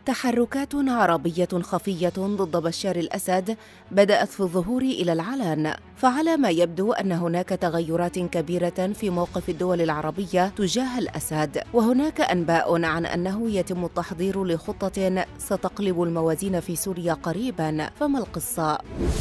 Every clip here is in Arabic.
تحركات عربية خفية ضد بشار الأسد بدأت في الظهور إلى العلن، فعلى ما يبدو أن هناك تغيرات كبيرة في موقف الدول العربية تجاه الأسد، وهناك أنباء عن أنه يتم التحضير لخطة ستقلب الموازين في سوريا قريباً. فما القصة؟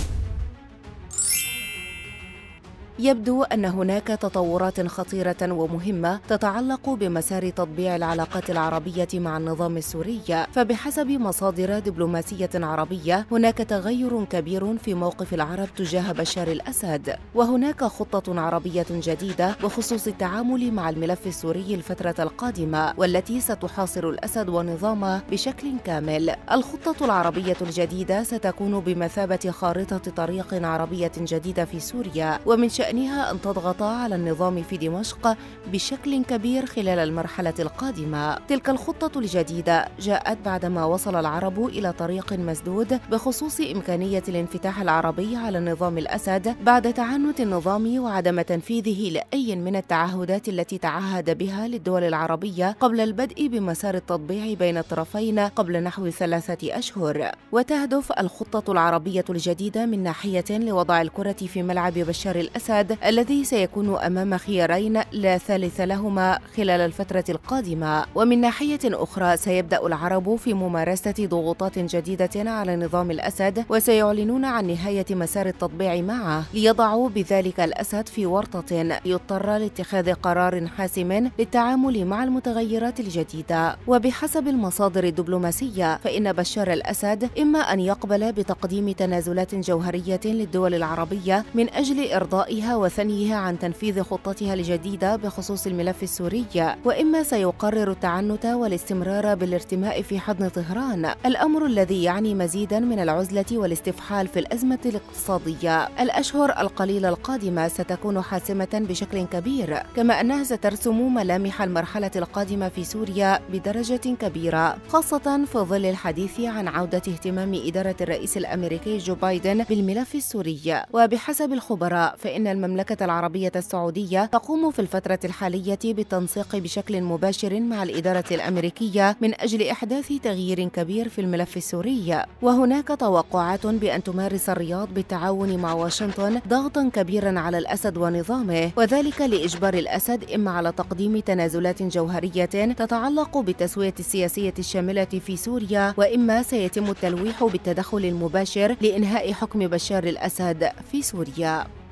يبدو أن هناك تطورات خطيرة ومهمة تتعلق بمسار تطبيع العلاقات العربية مع النظام السوري، فبحسب مصادر دبلوماسية عربية هناك تغير كبير في موقف العرب تجاه بشار الأسد، وهناك خطة عربية جديدة بخصوص التعامل مع الملف السوري الفترة القادمة، والتي ستحاصر الأسد ونظامه بشكل كامل. الخطة العربية الجديدة ستكون بمثابة خارطة طريق عربية جديدة في سوريا، ومن شأنها أن تضغط على النظام في دمشق بشكل كبير خلال المرحلة القادمة. تلك الخطة الجديدة جاءت بعدما وصل العرب إلى طريق مسدود بخصوص إمكانية الانفتاح العربي على نظام الأسد بعد تعنت النظام وعدم تنفيذه لأي من التعهدات التي تعهد بها للدول العربية قبل البدء بمسار التطبيع بين الطرفين قبل نحو 3 أشهر. وتهدف الخطة العربية الجديدة من ناحية لوضع الكرة في ملعب بشار الأسد الذي سيكون أمام خيارين لا ثالث لهما خلال الفترة القادمة، ومن ناحية أخرى سيبدأ العرب في ممارسة ضغوطات جديدة على نظام الأسد، وسيعلنون عن نهاية مسار التطبيع معه ليضعوا بذلك الأسد في ورطة يضطر لاتخاذ قرار حاسم للتعامل مع المتغيرات الجديدة. وبحسب المصادر الدبلوماسية فإن بشار الأسد إما أن يقبل بتقديم تنازلات جوهرية للدول العربية من أجل إرضائها وثنيها عن تنفيذ خطتها الجديدة بخصوص الملف السوري، وإما سيقرر التعنت والاستمرار بالارتماء في حضن طهران، الأمر الذي يعني مزيدا من العزلة والاستفحال في الأزمة الاقتصادية. الأشهر القليلة القادمة ستكون حاسمة بشكل كبير، كما أنها سترسم ملامح المرحلة القادمة في سوريا بدرجة كبيرة، خاصة في ظل الحديث عن عودة اهتمام إدارة الرئيس الأمريكي جو بايدن بالملف السوري. وبحسب الخبراء فإن المملكة العربية السعودية تقوم في الفترة الحالية بالتنسيق بشكل مباشر مع الإدارة الأمريكية من أجل إحداث تغيير كبير في الملف السوري، وهناك توقعات بأن تمارس الرياض بالتعاون مع واشنطن ضغطا كبيرا على الأسد ونظامه، وذلك لإجبار الأسد إما على تقديم تنازلات جوهرية تتعلق بالتسوية السياسية الشاملة في سوريا، وإما سيتم التلويح بالتدخل المباشر لإنهاء حكم بشار الأسد في سوريا.